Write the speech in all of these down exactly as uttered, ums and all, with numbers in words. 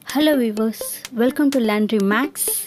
Hello viewers, welcome to Landry Max.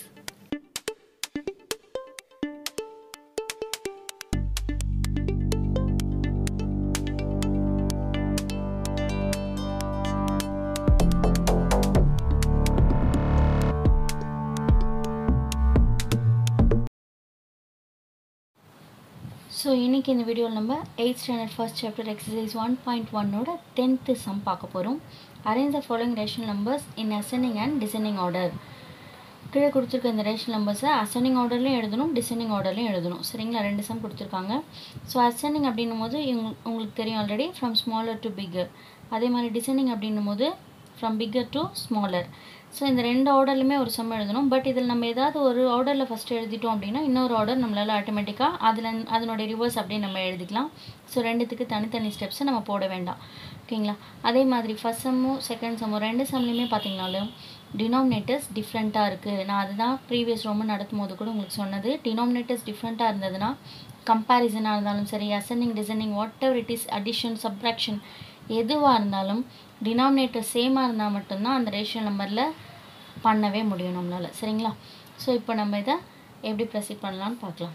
So இன்னைக்கு இந்த வீடியோல நம்ம eighth standard first chapter exercise one point one ஓட tenth sum பார்க்க போறோம். Arrange the following rational numbers in ascending and descending order. கீழே கொடுத்திருக்க இந்த rational numbers ascending orderலயும் எழுதணும் descending orderலயும் எழுதணும். சரிங்களா? ரெண்டு sum கொடுத்திருக்காங்க. So ascending அப்படினும்போது உங்களுக்கு தெரியும் already from smaller to bigger. அதே மாதிரி descending அப்படினும்போது from bigger to smaller. So இந்த ரெண்டு ஆர்டர்லயுமே ஒரு சம் எழுதணும். பட் இதில் நம்ம ஏதாவது ஒரு ஆர்டர்ல ஃபர்ஸ்ட் எழுதிட்டோம் அப்படின்னா இன்னொரு ஆர்டர் நம்மளால ஆட்டோமேட்டிக்கா அதுல அதனோட ரிவர்ஸ் அப்படியே நம்ம எழுதிக்கலாம். ஸோ ரெண்டுத்துக்கு தனித்தனி ஸ்டெப்ஸ் நம்ம போட வேண்டாம். ஓகேங்களா? அதே மாதிரி ஃபர்ஸ்ட் சம்மும் செகண்ட் சம்மும் ரெண்டு சம்லையுமே பார்த்தீங்கன்னாலும் டினாமினேட்டர்ஸ் டிஃப்ரெண்ட்டாக இருக்குது. நான் அதுதான் ப்ரீவியஸ் ரோமன் நடத்தும் போது கூட உங்களுக்கு சொன்னது. டினாமினேட்டர்ஸ் டிஃப்ரெண்ட்டாக இருந்ததுன்னா கம்பேரிசனாக இருந்தாலும் சரி ascending descending whatever it is addition subtraction எதுவாக இருந்தாலும் டினாமினேட்டர் சேமாக இருந்தால் மட்டும்தான் அந்த ரேஷியல் நம்பரில் பண்ணவே முடியும் நம்மளால். சரிங்களா? ஸோ இப்போ நம்ம இதை எப்படி ப்ரொசீட் பண்ணலான்னு பார்க்கலாம்.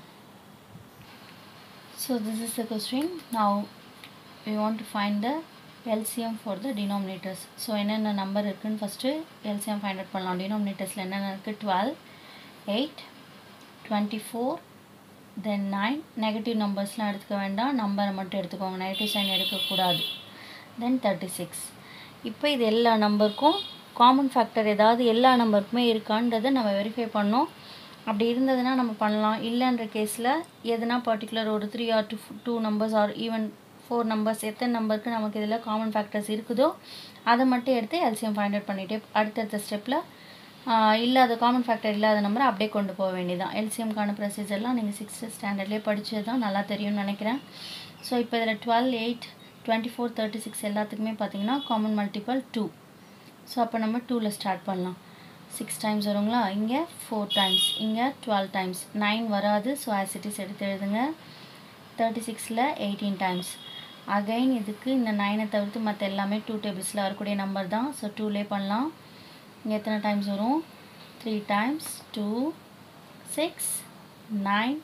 So this is the question. Now we want to find the LCM for the denominators. So என்னென்ன நம்பர் இருக்குதுன்னு ஃபஸ்ட்டு எல்சிஎம் ஃபைண்ட் அவுட் பண்ணலாம். டினாமினேட்டர்ஸில் என்னென்ன இருக்குது? Twelve, eight, twenty four, then nine. Negative நம்பர்ஸ்லாம் எடுத்துக்க வேண்டாம், நம்பரை மட்டும் எடுத்துக்கோங்க, நெகட்டிவ் சைன் எடுக்கக்கூடாது. Then thirty six. இப்போ இது எல்லா நம்பருக்கும் காமன் ஃபேக்டர் ஏதாவது எல்லா நம்பருக்குமே இருக்கான்றதை நம்ம வெரிஃபை பண்ணோம். அப்படி இருந்ததுன்னா நம்ம பண்ணலாம். இல்லைன்ற கேஸில் எதுனா பர்டிகுலர் ஒரு three or two two numbers or even four numbers எத்தனை நம்பருக்கு நமக்கு இதில் காமன் ஃபேக்டர்ஸ் இருக்குதோ அதை மட்டும் எடுத்து எல்சிஎம் ஃபைண்ட் அவுட் பண்ணிவிட்டு அடுத்தடுத்த ஸ்டெப்பில் இல்லாத காமன் ஃபேக்டர் இல்லாத நம்பரை அப்படியே கொண்டு போக வேண்டியதான். எல்சிஎம்கான ப்ரொசீஜர்லாம் நீங்கள் சிக்ஸ்த்து ஸ்டாண்டர்ட்லேயே படித்தது தான், நல்லா தெரியும்னு நினைக்கிறேன். ஸோ இப்போ இதில் twelve, eight, twenty four, thirty six எல்லாத்துக்குமே பார்த்தீங்கன்னா காமன் மல்டிபிள் டூ. ஸோ அப்போ நம்ம டூவில் ஸ்டார்ட் பண்ணலாம். சிக்ஸ் டைம்ஸ் வருங்களா? இங்கே ஃபோர் டைம்ஸ், இங்கே டுவெல் டைம்ஸ். நைன் வராது, ஸோ ஆசிட்டிஸ் எடுத்து எழுதுங்க. தேர்ட்டி சிக்ஸில் எயிட்டீன் டைம்ஸ். அகைன் இதுக்கு இந்த நைனை தவிர்த்து மற்ற எல்லாமே டூ டேபிள்ஸில் வரக்கூடிய நம்பர் தான். ஸோ டூலே பண்ணலாம். இங்கே எத்தனை டைம்ஸ் வரும்? Three times. Two, six, nine,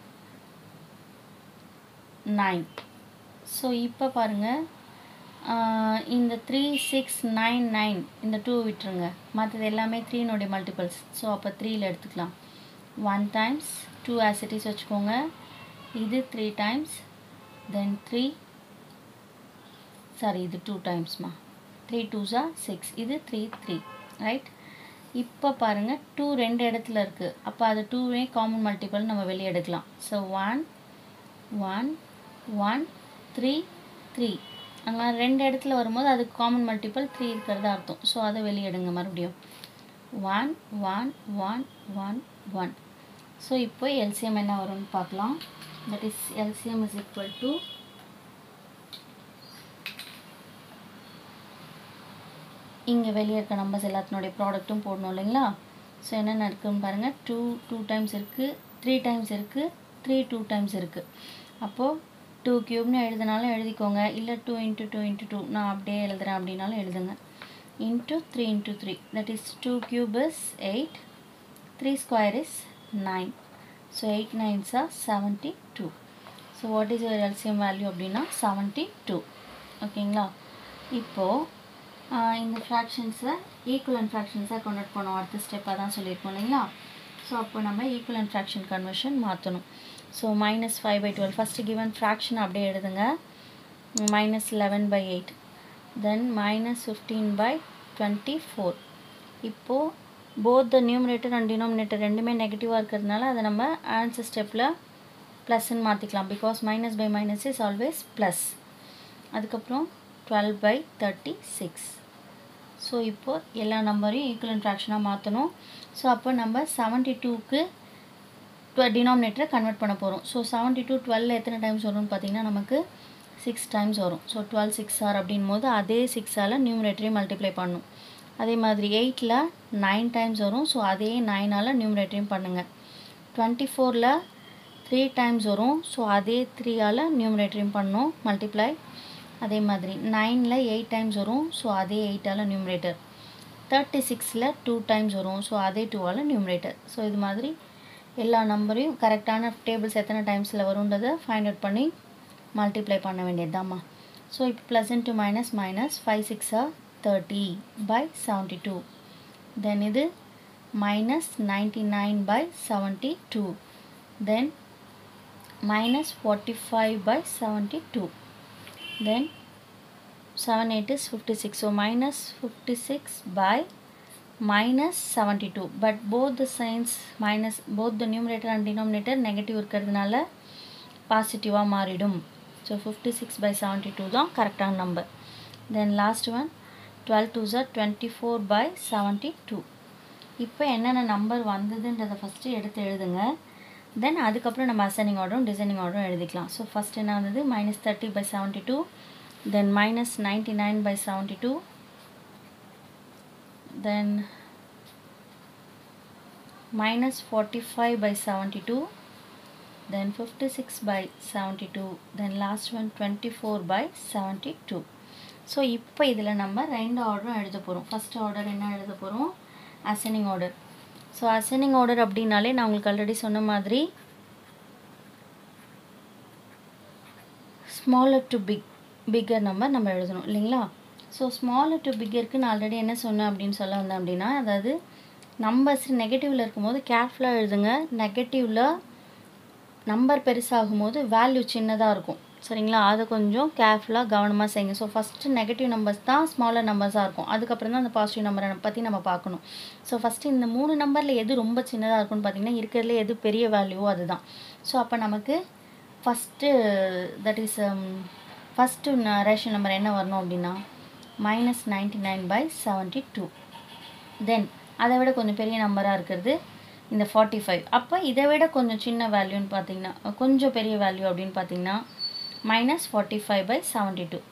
nine. So இப்போ பாருங்கள், இந்த த்ரீ, சிக்ஸ், நைன், நைன் இந்த டூ விட்டுருங்க, மற்றது எல்லாமே த்ரீனுடைய மல்டிபிள்ஸ். ஸோ அப்போ த்ரீயில் எடுத்துக்கலாம். ஒன் டைம்ஸ், டூ ஆசிட்டிஸ் வச்சுக்கோங்க. இது three times, then three, sorry இது டூ டைம்ஸ்மா, த்ரீ டூஸா சிக்ஸ், இது த்ரீ த்ரீ, ரைட்? இப்போ பாருங்கள், டூ ரெண்டு இடத்துல இருக்குது, அப்போ அது டூவே காமன் மல்டிபிள் நம்ம வெளியே எடுக்கலாம். So one, one, one, three, three. அங்கே ரெண்டு இடத்துல வரும்போது அதுக்கு காமன் மல்டிபிள் த்ரீ இருக்கிறதா அர்த்தம். ஸோ அதை வெளியே எடுங்க மறுபடியும். One, one, one, one, one. So இப்போ எல்சிஎம் என்ன வரும்னு பார்க்கலாம். That is LCM is equal to இங்கே வெளியே இருக்க நம்பர்ஸ் எல்லாத்தினுடைய ப்ராடக்ட்டும் போடணும் இல்லைங்களா? ஸோ என்னென்ன இருக்குதுன்னு பாருங்கள். டூ டூ டைம்ஸ் இருக்குது, த்ரீ டைம்ஸ் இருக்குது, த்ரீ டூ டைம்ஸ் இருக்குது. அப்போது டூ க்யூப்னு எழுதினாலும் எழுதிக்கோங்க, இல்லை two into two into two நான் அப்படியே எழுதுகிறேன் அப்படின்னாலும் எழுதுங்க. Into three into three, that is two cube is eight, three square is nine. So eight நைன்ஸா seventy two. So what is your LCM value அப்படின்னா செவன்ட்டி டூ. ஓகேங்களா? இப்போது இந்த ஃப்ராக்ஷன்ஸை ஈக்குவலன்ட் ஃப்ராக்ஷன்ஸாக கன்வெர்ட் பண்ணோம். அடுத்த ஸ்டெப்பாக தான் சொல்லியிருக்கோம் இல்லைங்களா? ஸோ அப்போ நம்ம ஈக்குவலன்ட் ஃப்ராக்ஷன் கன்வர்ஷன் மாற்றணும். So minus five by twelve first given fraction அப்படியே எழுதுங்க. Minus eleven by eight, then minus fifteen by twenty four. இப்போது both the numerator and denominator ரெண்டுமே நெகட்டிவாக இருக்கிறதுனால அதை நம்ம ஆன்சர் ஸ்டெப்பில் ப்ளஸ்ன்னு மாற்றிக்கலாம். Because minus by minus is always plus. அதுக்கப்புறம் twelve by thirty six. So இப்போது எல்லா நம்பரையும் ஈக்குவலன்ட் ஃப்ராக்ஷனாக மாற்றணும். ஸோ அப்போ நம்ம செவன்ட்டி டூக்கு டினாமினேட்டரை கன்வெர்ட் பண்ண போகிறோம். ஸோ செவன்ட்டி டூ டுவெல் எத்தனை டைம்ஸ் வரும்னு பார்த்தீங்கன்னா நமக்கு சிக்ஸ் டைம்ஸ் வரும். ஸோ டுவெல் சிக்ஸ் ஆர் அப்படின் போது அதே சிக்ஸால் நியூமரேட்டரையும் மல்டிப்ளை பண்ணணும். அதே மாதிரி எயிட்டில் நைன் டைம்ஸ் வரும். ஸோ அதே நைனால் நியூமரேட்டரையும் பண்ணுங்கள். டுவெண்ட்டி ஃபோரில் த்ரீ டைம்ஸ் வரும். ஸோ அதே த்ரீயால் நியூமரேட்டரையும் பண்ணணும் மல்டிப்ளை. அதே மாதிரி நைனில் எயிட் டைம்ஸ் வரும். ஸோ அதே எயிட்டால் நியூமரேட்டர். தேர்ட்டி சிக்ஸில் டூ டைம்ஸ் வரும். ஸோ அதே டூவால் நியூமரேட்டர். ஸோ இது மாதிரி எல்லா நம்பரையும் கரெக்டான டேபிள்ஸ் எத்தனை டைம்ஸில் வரும்ன்றதை ஃபைண்ட் அவுட் பண்ணி மல்டிப்ளை பண்ண வேண்டியதுதாம்மா. ஸோ இப்போ plus into minus minus five சிக்ஸா thirty by seventy two. Then இது minus ninety-nine by seventy-two, then minus forty-five by seventy-two, then seven eight is fifty-six, so minus fifty-six by minus seventy-two, but both the signs minus, both the numerator and denominator negative இருக்கிறதுனால பாசிட்டிவாக மாறிடும். So fifty-six by seventy-two தான் கரெக்டான number. Then last one twelve twos are twenty-four by seventy-two. இப்போ என்னென்ன number வந்ததுன்றதை first எடுத்து எழுதுங்க. தென் அதுக்கப்புறம் நம்ம அசெண்டிங் ஆர்டரும் டிசெண்டிங் ஆர்டரும் எழுதிக்கலாம். ஸோ ஃபஸ்ட் என்ன வந்தது, minus thirty by seventy two, then minus ninety nine by seventy two, then minus forty five by seventy two, then fifty-six by seventy-two, then last one twenty-four by seventy-two. So இப்போ இதில் நம்ம ரெண்டு ஆர்டரும் எழுத போகிறோம். First order என்ன எழுத போகிறோம், ascending order. So ascending order அப்படின்னாலே நான் உங்களுக்கு ஆல்ரெடி சொன்ன மாதிரி smaller to big bigger number நம்ம எழுதணும் இல்லைங்களா. ஸோ ஸ்மாலர் டு பிக்கருக்கு நான் ஆல்ரெடி என்ன சொன்னேன் அப்படின்னு சொல்ல வந்தேன் அப்படின்னா, அதாவது நம்பர்ஸ் நெகட்டிவில் இருக்கும்போது கேர்ஃபுல்லாக எழுதுங்க. நெகட்டிவில் நம்பர் பெருசாகும் போது வேல்யூ சின்னதாக இருக்கும் சரிங்களா. அதை கொஞ்சம் கேர்ஃபுல்லாக கவனமாக செய்யுங்க. ஸோ ஃபஸ்ட்டு நெகட்டிவ் நம்பர்ஸ் தான் ஸ்மாலர் நம்பர்ஸாக இருக்கும், அதுக்கப்புறம் தான் அந்த பாசிட்டிவ் நம்பரை பற்றி நம்ம பார்க்கணும். ஸோ ஃபஸ்ட்டு இந்த மூணு நம்பரில் எது ரொம்ப சின்னதாக இருக்கும்னு பார்த்திங்கன்னா இருக்கிறதுல எது பெரிய வேல்யூவோ அதுதான். ஸோ அப்போ நமக்கு first that is first ration number என்ன வரணும் அப்படின்னா minus ninety nine by seventy two. Then அதை விட கொஞ்சம் பெரிய நம்பராக இருக்கிறது இந்த ஃபார்ட்டி ஃபைவ். அப்போ இதை விட கொஞ்சம் சின்ன வேல்யூன்னு பார்த்தீங்கன்னா கொஞ்சம் பெரிய வேல்யூ அப்படின்னு பார்த்தீங்கன்னா minus forty five by seventy two.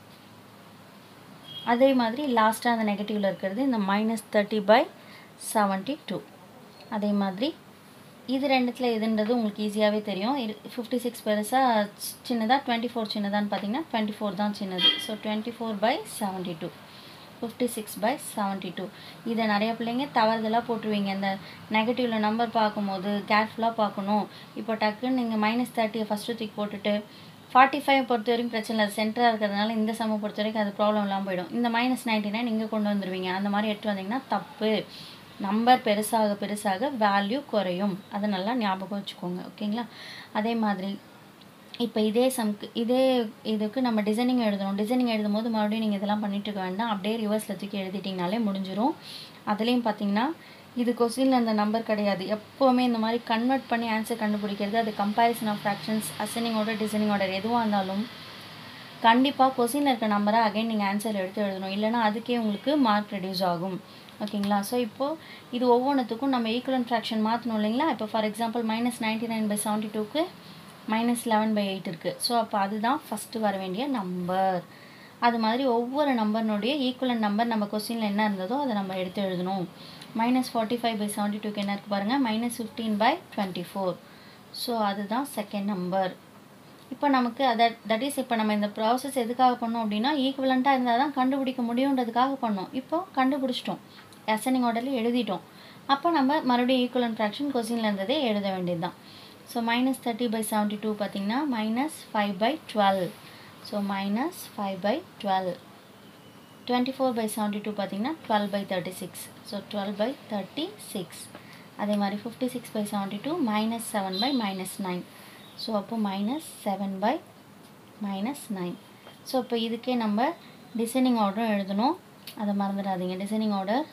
அதே மாதிரி லாஸ்ட்டாக அந்த நெகட்டிவில் இருக்கிறது இந்த minus thirty by seventy two. அதே மாதிரி இது ரெண்டுத்தில் எதுன்றது உங்களுக்கு ஈஸியாகவே தெரியும். ஃபிஃப்டி சிக்ஸ் பெருசாக சின்னதாக, டுவெண்ட்டி ஃபோர் சின்னதான்னு பார்த்தீங்கன்னா டுவெண்ட்டி ஃபோர் தான் சின்னது. So twenty four by seventy two, fifty six by seventy two. இதை நிறைய பிள்ளைங்க தவறுதலாக போட்டுருவீங்க. இந்த நெகட்டிவில் நம்பர் பார்க்கும்போது கேர்ஃபுல்லாக பார்க்கணும். இப்போ டக்குன்னு நீங்கள் மைனஸ் தேர்ட்டியை ஃபஸ்ட்டு தூக்கி போட்டுட்டு ஃபார்ட்டி ஃபைவ் பொறுத்த வரைக்கும் பிரச்சனை இல்லை, சென்டராக இருக்கிறதுனால இந்த சம்மை பொறுத்த வரைக்கும் அது ப்ராப்ளம் இல்லாமல் போயிடும். இந்த மைனஸ் நைன்ட்டி நைன் இங்கே கொண்டு வந்துடுவீங்க. அந்த மாதிரி எடுத்து வந்தீங்கன்னா தப்பு. நம்பர் பெருசாக பெருசாக வேல்யூ குறையும். அதை நல்லா ஞாபகம் வச்சுக்கோங்க ஓகேங்களா. அதே மாதிரி இப்போ இதே சம்க்கு இதே இதுக்கு நம்ம டிசைனிங் எழுதணும். டிசைனிங் எழுதும் போது மறுபடியும் நீங்கள் இதெல்லாம் பண்ணிட்டு இருக்க வேண்டாம், அப்படியே ரிவர்ஸில் தூக்கி எழுதிட்டிங்கனாலே முடிஞ்சிடும். அதுலேயும் பார்த்தீங்கன்னா இது கொஸ்டினில் அந்த நம்பர் கிடையாது. எப்போவுமே இந்த மாதிரி கன்வெர்ட் பண்ணி ஆன்சர் கண்டுபிடிக்கிறது, அது comparison of fractions, ascending order, descending order எதுவாக இருந்தாலும் கண்டிப்பாக கொஸ்டினில் இருக்க நம்பரை அகைன் நீங்கள் ஆன்சர் எடுத்து எழுதணும். இல்லைனா அதுக்கே உங்களுக்கு மார்க் ரெடியூஸ் ஆகும் ஓகேங்களா. ஸோ இப்போது இது ஒவ்வொன்றுத்துக்கும் நம்ம ஈக்குவலன்ட் ஃப்ராக்ஷன் மாற்றணும் இல்லைங்களா. இப்போ for example minus ninety nine by seventy டூக்கு மைனஸ் லெவன் பை எயிட் இருக்குது. ஸோ அப்போ அதுதான் ஃபஸ்ட்டு வர வேண்டிய நம்பர். அது மாதிரி ஒவ்வொரு நம்பர்னுடைய ஈக்குவலன்ட் நம்பர் நம்ம கொஸ்டினில் என்ன இருந்ததோ அதை நம்ம எடுத்து எழுதணும். Minus forty five by seventy டூக்கு என்ன இருக்குது பாருங்கள், minus fifteen by twenty four. So அதுதான் செகண்ட் நம்பர். இப்போ நமக்கு அதை தட் இஸ் இப்போ நம்ம இந்த ப்ராசஸ் எதுக்காக பண்ணோம் அப்படின்னா ஈக்குவலண்ட்டாக இருந்தால் தான் கண்டுபிடிக்க முடியுன்றதுக்காக பண்ணோம். இப்போ கண்டுபிடிச்சிட்டோம், அசெண்டிங் ஆர்டரில் எழுதிட்டோம். அப்போ நம்ம மறுபடியும் ஈக்குவலன்ட் ஃப்ராக்ஷன் கொஸ்டினில் இருந்ததே எழுத வேண்டியது தான். So minus thirty by seventy two பார்த்திங்கன்னா minus five by twelve. So minus five by twelve. Twenty four by seventy two பார்த்திங்கன்னா twelve by thirty six. So twelve by thirty six. அதே மாதிரி fifty six by seventy two minus seven by minus nine. So அப்போ minus seven by minus nine. So இப்போ இதுக்கே நம்ம designing ஆர்டரும் எழுதணும், அதை மறந்துடாதீங்க. டிசைனிங் ஆர்டர்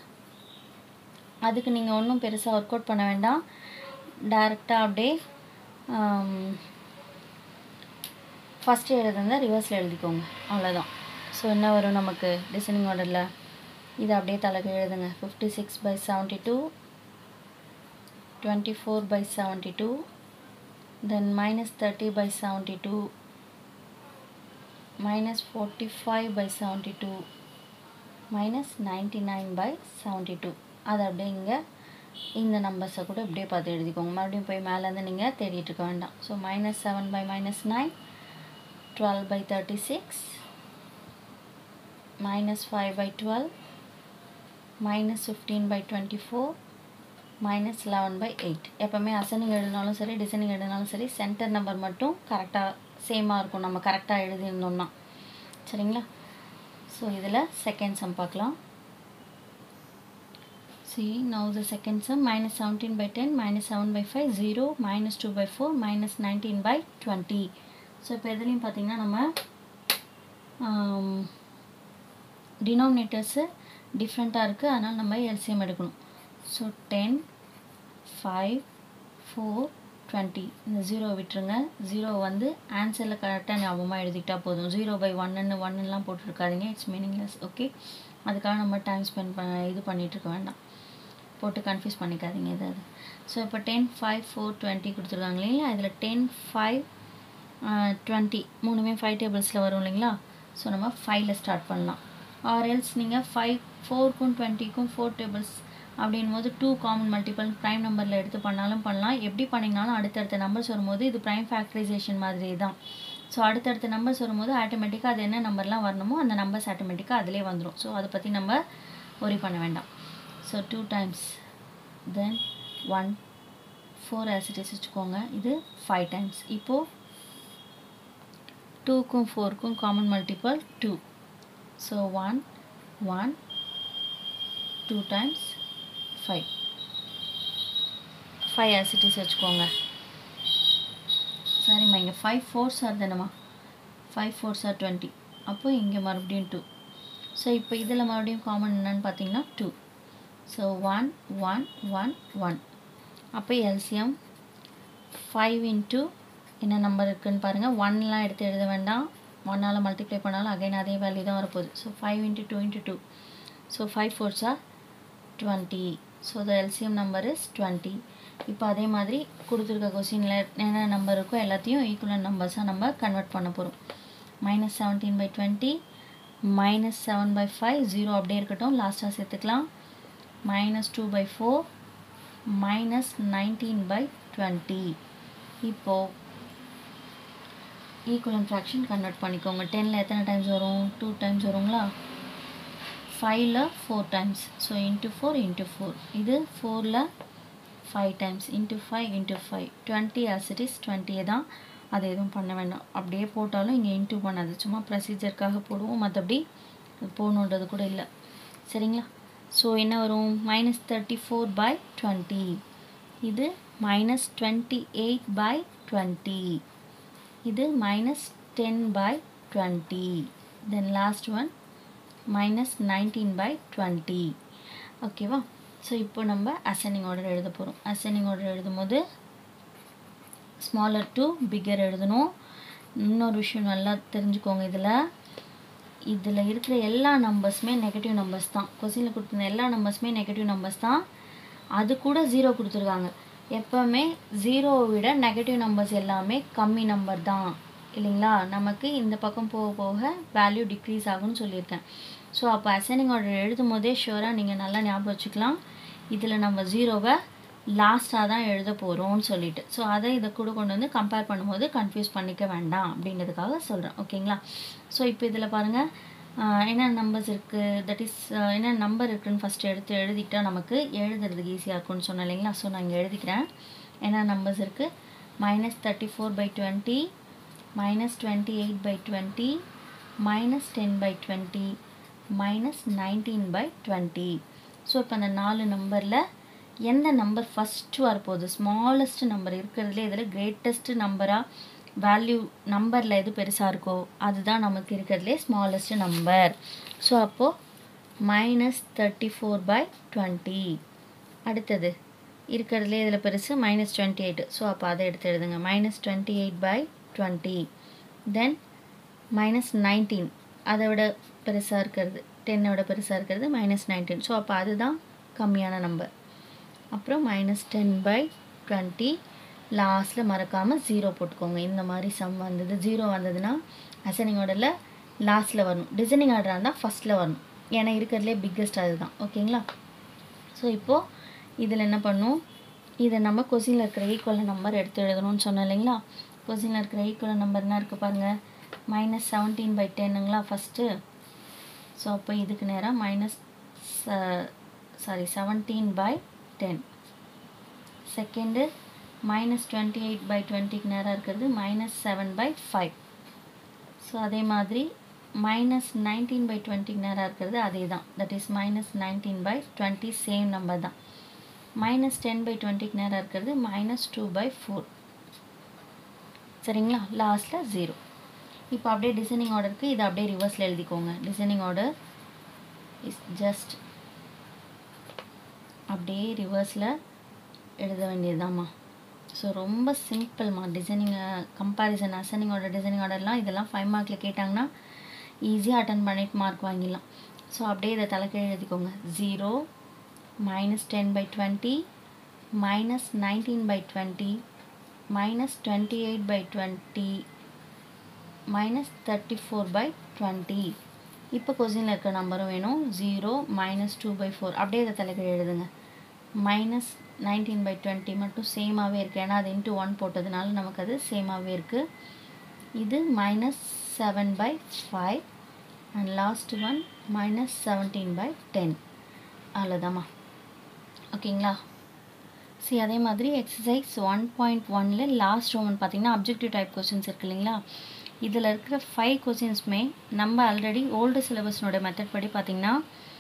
அதுக்கு நீங்கள் ஒன்றும் பெருசாக ஒர்க் அவுட் பண்ண வேண்டாம், டேரெக்டாக அப்படியே ஃபஸ்ட்டு எழுதுங்க, ரிவர்ஸில் எழுதிக்கோங்க, அவ்வளோதான். ஸோ என்ன வரும் நமக்கு டிசைனிங் ஆர்டரில், இதை அப்படியே தலைக்கு எழுதுங்க. Fifty six by seventy two, twenty four by seventy two, then minus thirty by seventy two, minus forty five by seventy two, minus ninety nine by seventy two. அதை அப்படியே இங்கே இந்த நம்பர்ஸை கூட இப்படியே பார்த்து எழுதிக்கோங்க. மறுபடியும் போய் மேலேருந்து நீங்கள் தேடிட்டு இருக்க வேண்டாம். So minus seven by minus nine, twelve by thirty six, minus five by twelve, minus fifteen by twenty four minus eleven by eight. எப்போவுமே அசனிங் எழுதினாலும் சரி டிசைனிங் எழுதினாலும் சரி சென்டர் நம்பர் மட்டும் கரெக்டாக சேமாக இருக்கும், நம்ம கரெக்டாக எழுதியிருந்தோம்னா. சரிங்களா? ஸோ இதில் செகண்ட் சம் பார்க்கலாம். See, now the second sum, minus seventeen by ten, minus seven by five, zero, minus two by four, minus nineteen by twenty. So, இப்போ எதுலையும் பார்த்தீங்கன்னா நம்ம டினாமினேட்டர்ஸு டிஃப்ரெண்ட்டாக இருக்குது, அதனால் நம்ம எல்சிஎம் எடுக்கணும். So ten five four twenty, இந்த ஜீரோ விட்டுருங்க. ஜீரோ வந்து ஆன்சரில் கரெக்டாக ஞாபகமாக எழுதிக்கிட்டால் போதும். ஜீரோ பை ஒன்னுன்னு ஒன்னுலாம் போட்டுருக்காதீங்க, இட்ஸ் மீனிங்லெஸ். ஓகே, அதுக்காக நம்ம டைம் ஸ்பெண்ட் பண்ண இது பண்ணிகிட்ருக்க வேண்டாம், போட்டு கன்ஃபியூஸ் பண்ணிக்காதீங்க இது அது. ஸோ இப்போ டென் ஃபைவ் ஃபோர் டுவெண்ட்டி கொடுத்துருக்காங்க இல்லைங்களா? இதில் டென் ஃபைவ் டுவெண்ட்டி மூணுமே ஃபைவ் டேபிள்ஸில் வரும் இல்லைங்களா? ஸோ நம்ம ஃபைவ்ல ஸ்டார்ட் பண்ணலாம். ஆர் எல்ஸ் நீங்கள் ஃபைவ் ஃபோருக்கும் டுவெண்ட்டிக்கும் ஃபோர் டேபிள்ஸ் அப்படின் போது டூ காமன் மல்டிபிள் ப்ரைம் நம்பரில் எடுத்து பண்ணாலும் பண்ணலாம். எப்படி பண்ணிங்கனாலும் அடுத்தடுத்த நம்பர்ஸ் வரும்போது இது ப்ரைம் ஃபேக்டரைசேஷன் மாதிரி தான். ஸோ அடுத்தடுத்த நம்பர்ஸ் வரும்போது ஆட்டோமேட்டிக்காக அது என்ன நம்பர்லாம் வரணுமோ அந்த நம்பர்ஸ் ஆட்டோமேட்டிக்காக அதிலே வந்துடும். ஸோ அதை பற்றி நம்ம ஒரி பண்ண வேண்டாம். So two times then one four as it is வச்சுக்கோங்க. இது ஃபைவ் டைம்ஸ். இப்போது டூக்கும் ஃபோருக்கும் common multiple two. So one one two times five five as it is வச்சுக்கோங்க. சரிம்மா, இங்கே ஃபைவ் ஃபோர்ஸ் ஆர் தானம்மா, ஃபைவ் ஃபோர்ஸ் ஆர் டுவெண்ட்டி. அப்போது இங்கே மறுபடியும் டூ. ஸோ இப்போ இதில் மறுபடியும் காமன் என்னன்னு பார்த்தீங்கன்னா two. So one one one one. அப்போ எல்சிஎம் ஃபைவ் இன்ட்டு என்ன நம்பர் இருக்குதுன்னு பாருங்கள். ஒன்லாம் எடுத்து எழுத வேண்டாம், ஒன்னால் மல்டிப்ளை பண்ணாலும் அகைன் அதே வேல்யூ தான் வரப்போகுது. So five into two into two. So five fours are twenty. So the LCM number is twenty. இப்போ அதே மாதிரி கொடுத்துருக்க கொஸ்டினில் என்ன நம்பர் இருக்கோ எல்லாத்தையும் ஈக்குவலன் நம்பர்ஸாக நம்ம கன்வெர்ட் பண்ண போகிறோம். Minus seventeen by twenty minus seven by five, zero அப்படியே இருக்கட்டும், லாஸ்ட்டாக சேர்த்துக்கலாம். minus two by four minus nineteen by twenty. இப்போது ஈக்குவலன்ட் ஃப்ராக்ஷன் கன்வெர்ட் பண்ணிக்கோங்க. டென்னில் எத்தனை டைம்ஸ் வரும்? டூ டைம்ஸ் வருங்களா? ஃபைவ்ல four times. So into four into four. இது ஃபோரில் five times into five into five. Twenty as it is டுவெண்ட்டியே தான், அது எதுவும் பண்ண வேண்டாம். அப்படியே போட்டாலும் இங்கே இன்ட்டு பண்ணாது, சும்மா ப்ரொசீஜருக்காக போடுவோம், மற்றபடி போகணுன்றது கூட இல்லை. சரிங்களா? ஸோ என்ன வரும்? Minus thirty four by twenty. இது minus twenty eight by twenty. இது minus ten by twenty. Then last one minus nineteen by twenty. ஓகேவா? ஸோ இப்போ நம்ம அசெண்டிங் ஆர்டர் எழுத போகிறோம். அசெண்டிங் ஆர்டர் எழுதும் போது ஸ்மாலர் டு பிக்கர் எழுதணும். இன்னொரு விஷயம் நல்லா தெரிஞ்சுக்கோங்க, இதில் இதில் இருக்கிற எல்லா நம்பர்ஸுமே நெகட்டிவ் நம்பர்ஸ் தான். கொஸ்டினில் கொடுத்துருந்த எல்லா நம்பர்ஸுமே நெகட்டிவ் நம்பர்ஸ் தான். அது கூட ஜீரோ கொடுத்துருக்காங்க. எப்போவுமே ஜீரோவை விட நெகட்டிவ் நம்பர்ஸ் எல்லாமே கம்மி நம்பர் தான் இல்லைங்களா? நமக்கு இந்த பக்கம் போக போக வேல்யூ டிக்ரீஸ் ஆகும்னு சொல்லியிருக்கேன். ஸோ அப்போ அசெண்டிங் ஆர்டர் எழுதும் போதே ஷுவராக நீங்கள் நல்லா ஞாபகம் வச்சுக்கலாம், இதில் நம்ம ஜீரோவை லாஸ்ட்டாக தான் எழுத போகிறோம்னு சொல்லிட்டு. ஸோ அதை இதை கூட கொண்டு வந்து கம்பேர் பண்ணும்போது கன்ஃபியூஸ் பண்ணிக்க வேண்டாம் அப்படின்றதுக்காக சொல்கிறேன். ஓகேங்களா? ஸோ இப்போ இதில் பாருங்கள் என்ன நம்பர்ஸ் இருக்குது, தட் இஸ் என்ன நம்பர் இருக்குதுன்னு ஃபஸ்ட்டு எடுத்து எழுதிக்கிட்டால் நமக்கு எழுதுறதுக்கு ஈஸியாக இருக்கும்னு சொன்னேன் இல்லைங்களா? ஸோ நான் இங்கே எழுதிக்கிறேன். என்ன நம்பர்ஸ் இருக்குது? Minus thirty four by twenty, minus twenty eight by twenty, minus ten by twenty, minus nineteen by twenty. So இப்போ அந்த நாலு நம்பரில் எந்த நம்பர் ஃபஸ்ட்டு வரப்போகுது? ஸ்மாலஸ்ட் நம்பர் இருக்கிறதுலே இதில் கிரேட்டஸ்ட்டு நம்பராக வேல்யூ நம்பரில் எது பெருசாக இருக்கோ அதுதான் நமக்கு இருக்கிறதுலே ஸ்மாலஸ்ட் நம்பர். ஸோ அப்போது minus thirty four by twenty. அடுத்தது இருக்கிறதுலே இதில் பெருசு மைனஸ் டுவெண்ட்டி எயிட். ஸோ அப்போ அதை எடுத்து எழுதுங்க. Minus twenty eight by twenty. Then minus nineteen, அதை விட பெருசாக இருக்கிறது, டென்னை விட பெருசாக இருக்கிறது மைனஸ் நைன்டீன். ஸோ அப்போ அதுதான் கம்மியான நம்பர். அப்புறம் மைனஸ் டென் பை டுவெண்ட்டி. லாஸ்ட்டில் மறக்காமல் ஜீரோ போட்டுக்கோங்க. இந்த மாதிரி சம் வந்தது, ஜீரோ வந்ததுன்னா அசெண்டிங் ஆர்டரில் லாஸ்ட்டில் வரணும், டிசைனிங் ஆர்டராக இருந்தால் ஃபஸ்ட்டில் வரணும். ஏன்னா இருக்கிறதுலே பிக்கஸ்ட் அதுதான். ஓகேங்களா? ஸோ இப்போது இதில் என்ன பண்ணும், இதை நம்ம கொஸ்டினில் இருக்கிற ஈக்குவல் நம்பர் எடுத்து எழுதணும்னு சொன்னோம் இல்லைங்களா? கொஸ்டினில் இருக்கிற ஈக்குவல் நம்பர் என்ன இருக்குது பாருங்கள், மைனஸ் செவன்டீன் பை டென்னுங்களா ஃபஸ்ட்டு. ஸோ அப்போ இதுக்கு நேராக minus sorry seventeen by ten. Second minus twenty eight by டுவெண்ட்டிக்கு நேராக இருக்கிறது minus seven by five. So அதே மாதிரி மைனஸ் நைன்டீன் பை டுவெண்ட்டிக்கு நேராக இருக்கிறது அதே தான், that is minus nineteen by twenty same number தான். மைனஸ் டென் பை டுவெண்ட்டிக்கு நேராக இருக்கிறது மைனஸ் டூ பை ஃபோர். சரிங்களா, லாஸ்ட்டில் ஜீரோ. இப்போ அப்படியே டிசைனிங் ஆர்டருக்கு இதை அப்படியே ரிவர்ஸில் எழுதிக்கோங்க. டிசைனிங் ஆர்டர் இஸ் ஜஸ்ட் அப்படியே ரிவர்ஸில் எழுத வேண்டியதுதாம்மா. ஸோ ரொம்ப சிம்பிள்மா. Descending comparison ascending order descending ஆர்டர்லாம் இதெல்லாம் ஃபைவ் மார்க்கில் கேட்டாங்கன்னா ஈஸியாக அட்டன் பண்ணிட்டு மார்க் வாங்கிடலாம். ஸோ அப்படியே இதை தலைக்கீழ் எழுதிக்கோங்க. Zero minus ten by twenty minus nineteen by twenty minus twenty eight by twenty minus thirty four by twenty. இப்போ கொஸ்டினில் இருக்கிற நம்பரும் வேணும். Zero minus two by four அப்படியே இதை தலைக்கீழ் எழுதுங்க. மைனஸ் நைன்டீன் பை டுவெண்ட்டி மட்டும் சேமாகவே இருக்குது, ஏன்னா அது இன்ட்டு ஒன் போட்டதுனால நமக்கு அது சேமாகவே இருக்குது. இது minus seven by five and last one minus seventeen by ten. அவ்வளோதாம்மா. ஓகேங்களா. சரி, அதே மாதிரி எக்ஸசைஸ் ஒன் பாயிண்ட் ஒனில் லாஸ்ட் ரோமன் பார்த்திங்கன்னா அப்ஜெக்டிவ் டைப் கொஸ்டின்ஸ் இருக்குது இல்லைங்களா. இதில் இருக்கிற ஃபைவ் கொஸ்டின்ஸுமே நம்ம ஆல்ரெடி ஓல்டு சிலபஸ்னோட மெத்தட் படி பார்த்திங்கன்னா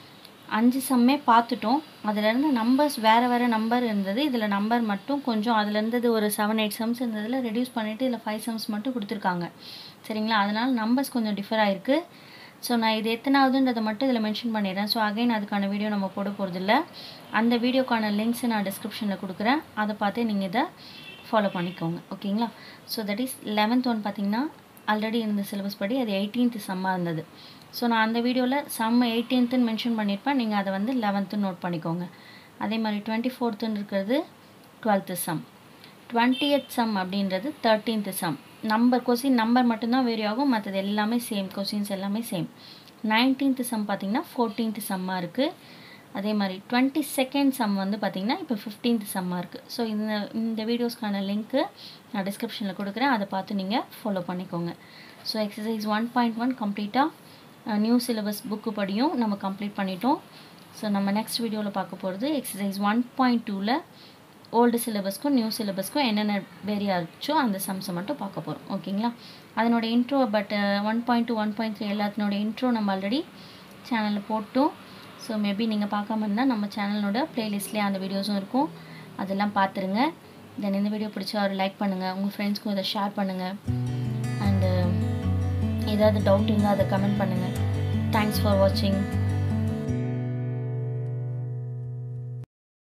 அஞ்சு சம்மே பார்த்துட்டோம். அதிலேருந்து நம்பர்ஸ் வேறு வேறு நம்பர் இருந்தது, இதில் நம்பர் மட்டும் கொஞ்சம் அதில் இருந்தது ஒரு செவன் எயிட் சம்ஸ் இருந்ததில் ரெடியூஸ் பண்ணிவிட்டு இதில் ஃபைவ் சம்ஸ் மட்டும் கொடுத்துருக்காங்க. சரிங்களா, அதனால் நம்பர்ஸ் கொஞ்சம் டிஃபர் ஆகிருக்கு. ஸோ நான் இது எத்தனாவதுன்றதை மட்டும் இதில் மென்ஷன் பண்ணிடுறேன். ஸோ அகைன் அதுக்கான வீடியோ நம்ம போட போகிறதில்ல. அந்த வீடியோக்கான லிங்க்ஸை நான் டிஸ்கிரிப்ஷனில் கொடுக்குறேன், அதை பார்த்து நீங்கள் இதை ஃபாலோ பண்ணிக்கோங்க. ஓகேங்களா. So that is eleventh one பார்த்திங்கன்னா ஆல்ரெடி இருந்த சிலபஸ் படி அது எயிட்டீன்த் சம்மாக இருந்தது. ஸோ நான் அந்த வீடியோவில் சம் எயிட்டீன்த்துன்னு மென்ஷன் பண்ணியிருப்பேன், நீங்கள் அதை வந்து லெவன்த்துன்னு நோட் பண்ணிக்கோங்க. அதே மாதிரி டுவெண்ட்டி ஃபோர்த்துன்னு இருக்கிறது டுவெல்த்து சம், டுவெண்ட்டியத் சம் அப்படின்றது thirteenth sum. Number question number மட்டும்தான் வேரி ஆகும், மற்றது எல்லாமே சேம், கொஸ்டின்ஸ் எல்லாமே சேம். நைன்டீன்த்து சம் பார்த்திங்கன்னா ஃபோர்டீன்த்து சம்மாக இருக்குது. அதே மாதிரி டுவெண்ட்டி செகண்ட் சம் வந்து பார்த்திங்கன்னா இப்போ ஃபிஃப்டீன்த் சம்மாக இருக்குது. ஸோ இந்த இந்த வீடியோஸ்க்கான லிங்க்கு நான் டிஸ்கிரிப்ஷனில் கொடுக்குறேன், அதை பார்த்து நீங்கள் ஃபாலோ பண்ணிக்கோங்க. So exercise one point one கம்ப்ளீட்டாக நியூ சிலபஸ் புக்கு படியும் நம்ம கம்ப்ளீட் பண்ணிட்டோம். ஸோ நம்ம நெக்ஸ்ட் வீடியோவில் பார்க்க போகிறது எக்ஸசைஸ் ஒன் பாயிண்ட் டூவில் ஓல்டு சிலபஸ்க்கும் நியூ சிலபஸ்க்கும் என்னென்ன வேரி ஆச்சோ அந்த சம்ஸை மட்டும் பார்க்க போகிறோம். ஓகேங்களா. அதனோட intro but one point two one point three எல்லாத்தினோட இன்ட்ரோ நம்ம ஆல்ரெடி சேனலில் போட்டோம். ஸோ மேபி நீங்கள் பார்க்காம இருந்தால் நம்ம சேனலோட ப்ளேலிஸ்ட்லேயே அந்த வீடியோஸும் இருக்கும், அதெல்லாம் பார்த்துருங்க. தென் இந்த வீடியோ பிடிச்சா ஒரு லைக் பண்ணுங்கள், உங்கள் ஃப்ரெண்ட்ஸ்க்கும் இதை ஷேர் பண்ணுங்கள். அண்டு ஏதாவது டவுட் இருந்தால் அதை கமெண்ட் பண்ணுங்கள். தேங்க்ஸ் ஃபார் வாட்சிங்.